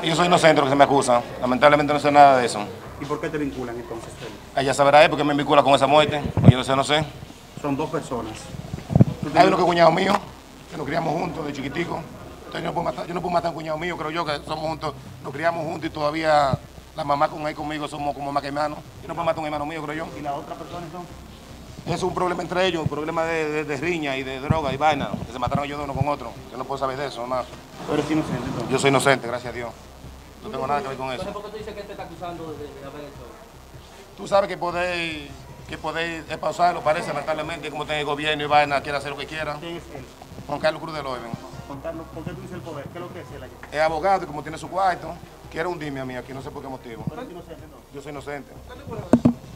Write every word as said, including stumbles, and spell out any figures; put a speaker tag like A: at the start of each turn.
A: Y yo soy inocente lo que se me acusa. Lamentablemente no sé nada de eso.
B: ¿Y por qué te vinculan entonces?
A: Ella sabrá él porque me vincula con esa muerte. O yo no sé, no sé.
B: Son dos personas.
A: Hay uno que es cuñado mío, que nos criamos juntos de chiquitico. Entonces yo no puedo matar, yo no puedo matar a un cuñado mío, creo yo, que somos juntos, nos criamos juntos y todavía la mamá con él conmigo somos como más que hermanos. Yo no puedo matar a un hermano mío, creo yo.
B: ¿Y la otra persona entonces?
A: Eso es un problema entre ellos, un problema de, de, de riña y de droga y vaina, que se mataron ellos de uno con otro. Yo no puedo saber de eso, más.
B: Tú eres inocente entonces.
A: Yo soy inocente, gracias a Dios. No tengo nada que ver con eso.
C: Entonces, ¿por qué tú dices que te está acusando de, de haber hecho?
A: Tú sabes que poder, que poder es pausarlo, parece, lamentablemente, como tiene el gobierno y vaina, quiere hacer lo que quiera.
B: ¿Quién es él?
A: Juan Carlos Cruz de Loiven.
B: Juan Carlos, ¿por qué tú dices el poder? ¿Qué es lo que es él allá?
A: Es abogado y como tiene su cuarto, quiere hundirme a mí aquí, no sé por qué motivo.
B: ¿Tú eres inocente entonces?
A: Yo soy inocente.